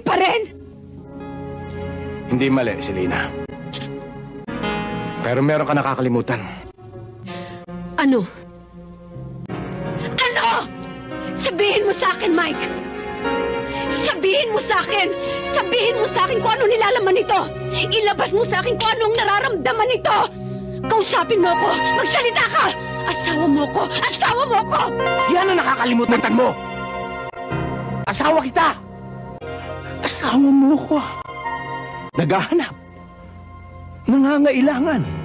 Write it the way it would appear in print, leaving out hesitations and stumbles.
pa rin! Hindi mali, Selena. Pero meron ka nakakalimutan. Ano? Ano? Sabihin mo sa akin, Mike! Sabihin mo sa akin! Sabihin mo sa akin kung anong nilalaman nito! Ilabas mo sa akin kung anong nararamdaman nito! Kausapin mo ko! Magsalita ka! Asawa mo ko! Asawa mo ko! Yan ang nakakalimutan mo! Asawa kita! Asawa mo ko! Naghahanap! Nangangailangan!